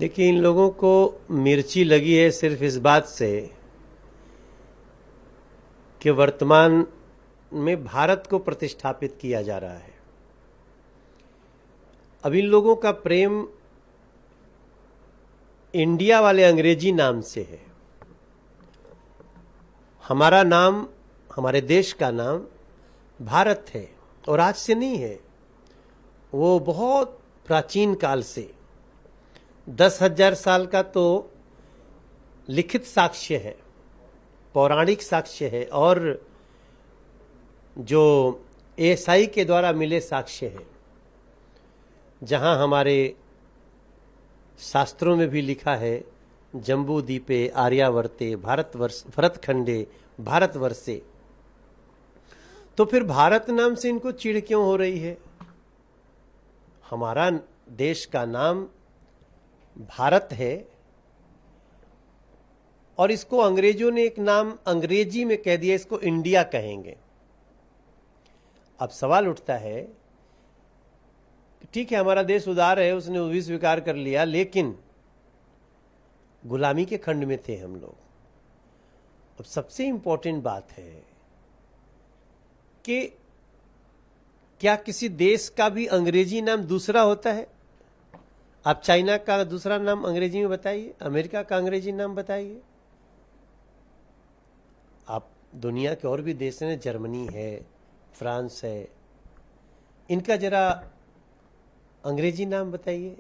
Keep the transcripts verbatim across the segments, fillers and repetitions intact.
देखिए, इन लोगों को मिर्ची लगी है सिर्फ इस बात से कि वर्तमान में भारत को प्रतिष्ठापित किया जा रहा है। अब इन लोगों का प्रेम इंडिया वाले अंग्रेजी नाम से है। हमारा नाम, हमारे देश का नाम भारत है और आज से नहीं है, वो बहुत प्राचीन काल से, दस हजार साल का तो लिखित साक्ष्य है, पौराणिक साक्ष्य है, और जो एएसआई के द्वारा मिले साक्ष्य है, जहां हमारे शास्त्रों में भी लिखा है जम्बू द्वीपे आर्यावर्ते भारतवर्ष भरतखंडे भारतवर्षे। तो फिर भारत नाम से इनको चिढ़ क्यों हो रही है? हमारा देश का नाम भारत है और इसको अंग्रेजों ने एक नाम अंग्रेजी में कह दिया, इसको इंडिया कहेंगे। अब सवाल उठता है, ठीक है हमारा देश उदार है, उसने वो भी स्वीकार कर लिया, लेकिन गुलामी के खंड में थे हम लोग। अब सबसे इंपॉर्टेंट बात है कि क्या किसी देश का भी अंग्रेजी नाम दूसरा होता है? आप चाइना का दूसरा नाम अंग्रेजी में बताइए, अमेरिका का अंग्रेजी नाम बताइए। आप दुनिया के और भी देश हैं, जर्मनी है, फ्रांस है, इनका जरा अंग्रेजी नाम बताइए।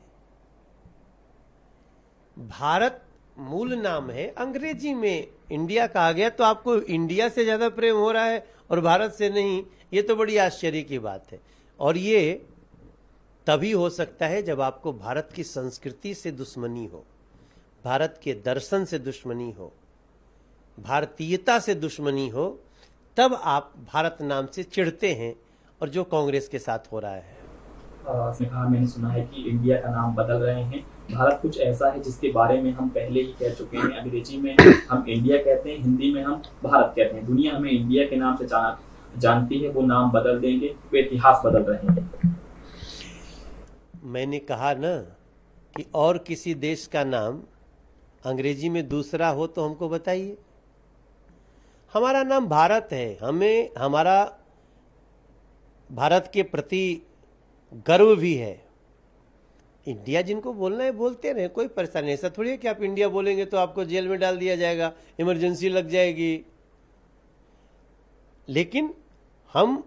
भारत मूल नाम है, अंग्रेजी में इंडिया कहा गया, तो आपको इंडिया से ज्यादा प्रेम हो रहा है और भारत से नहीं। ये तो बड़ी आश्चर्य की बात है। और ये तभी हो सकता है जब आपको भारत की संस्कृति से दुश्मनी हो, भारत के दर्शन से दुश्मनी हो, भारतीयता से दुश्मनी हो, तब आप भारत नाम से चिढ़ते हैं, और जो कांग्रेस के साथ हो रहा है। आपने कहा, मैंने सुना है कि इंडिया का नाम बदल रहे हैं। भारत कुछ ऐसा है जिसके बारे में हम पहले ही कह चुके हैं। अंग्रेजी में हम इंडिया कहते हैं, हिंदी में हम भारत कहते हैं। दुनिया हमें इंडिया के नाम से जाना जानती है, वो नाम बदल देंगे, वो इतिहास बदल रहे हैं। मैंने कहा ना कि और किसी देश का नाम अंग्रेजी में दूसरा हो तो हमको बताइए। हमारा नाम भारत है, हमें हमारा भारत के प्रति गर्व भी है। इंडिया जिनको बोलना है बोलते रहे, कोई परेशानी नहीं। ऐसा थोड़ी है कि आप इंडिया बोलेंगे तो आपको जेल में डाल दिया जाएगा, इमरजेंसी लग जाएगी। लेकिन हम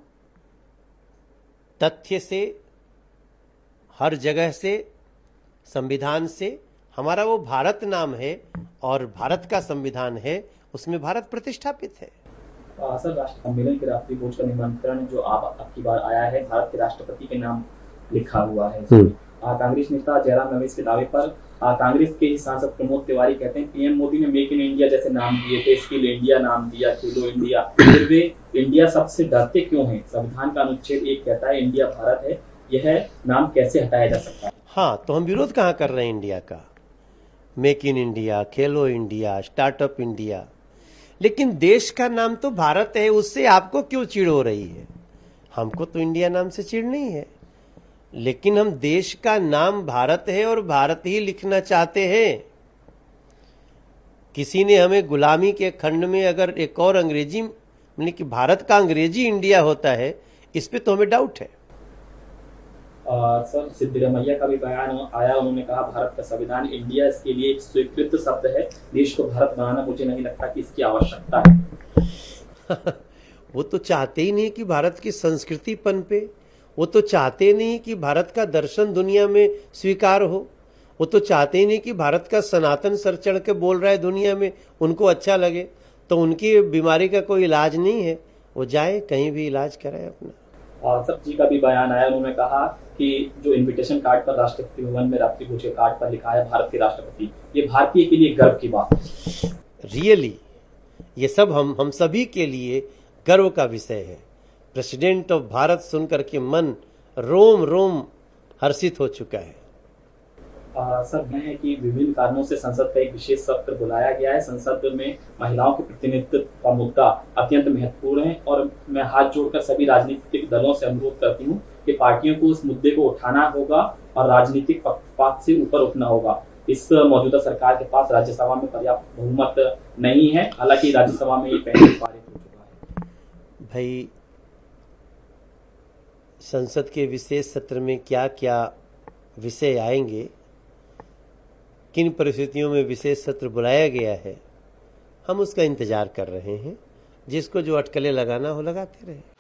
तथ्य से, हर जगह से, संविधान से, हमारा वो भारत नाम है और भारत का संविधान है, उसमें भारत प्रतिष्ठापित है। सर, राष्ट्र सम्मेलन के राष्ट्रीय भोज का निमंत्रण जो आप अब की बार आया है, भारत के राष्ट्रपति के नाम लिखा हुआ है। कांग्रेस नेता जयराम रमेश के दावे पर कांग्रेस के ही सांसद प्रमोद तिवारी कहते हैं पीएम मोदी ने मेक इन इंडिया जैसे नाम दिए थे, स्किल इंडिया नाम दिया, खेलो इंडिया, फिर वे इंडिया सबसे डरते क्यों हैं? संविधान का अनुच्छेद एक कहता है इंडिया भारत है, यह नाम कैसे हटाया जा सकता है? हाँ, तो हम विरोध कहाँ कर रहे हैं इंडिया का? मेक इन इंडिया, खेलो इंडिया, स्टार्टअप इंडिया, लेकिन देश का नाम तो भारत है, उससे आपको क्यों चिढ़ हो रही है? हमको तो इंडिया नाम से चिढ़ नहीं है, लेकिन हम देश का नाम भारत है और भारत ही लिखना चाहते हैं। किसी ने हमें गुलामी के खंड में अगर एक और अंग्रेजी, मतलब कि भारत का अंग्रेजी इंडिया होता है, इस पे तो हमें डाउट है। आ, सर, सिद्धरामैया का भी बयान आया, उन्होंने कहा भारत का संविधान इंडिया इसके लिए एक स्वीकृत शब्द है, देश को भारत बनाना मुझे नहीं लगता कि इसकी आवश्यकता है। वो तो चाहते ही नहीं कि भारत की संस्कृति पनपे, वो तो चाहते नहीं कि भारत का दर्शन दुनिया में स्वीकार हो, वो तो चाहते ही नहीं कि भारत का सनातन सर चढ़ के बोल रहा है दुनिया में, उनको अच्छा लगे। तो उनकी बीमारी का कोई इलाज नहीं है, वो जाए कहीं भी इलाज कराए अपना। और सब जी का भी बयान आया, उन्होंने कहा कि जो इनविटेशन कार्ड पर राष्ट्रपति भवन में रात्रि भोज के कार्ड पर लिखा है भारत के राष्ट्रपति, ये भारतीय के लिए गर्व की बात है। रियली ये सब हम हम सभी के लिए गर्व का विषय है। प्रेसिडेंट ऑफ भारत सुनकर के मन रोम रोम हर्षित हो चुका है। आ, सर, मैं है कि विभिन्न कारणों से संसद का एक विशेष सत्र बुलाया गया है। संसद में महिलाओं के प्रतिनिधित्व का मुद्दा अत्यंत महत्वपूर्ण है और मैं हाथ जोड़कर सभी राजनीतिक दलों से अनुरोध करती हूँ कि पार्टियों को उस मुद्दे को उठाना होगा और राजनीतिक पक्षपात से ऊपर उठना होगा। इस मौजूदा सरकार के पास राज्यसभा में पर्याप्त बहुमत नहीं है, हालांकि राज्यसभा में ये पहले पारित हो चुका है। भाई, संसद के विशेष सत्र में क्या क्या विषय आएंगे, किन परिस्थितियों में विशेष सत्र बुलाया गया है, हम उसका इंतजार कर रहे हैं। जिसको जो अटकलें लगाना हो लगाते रहे।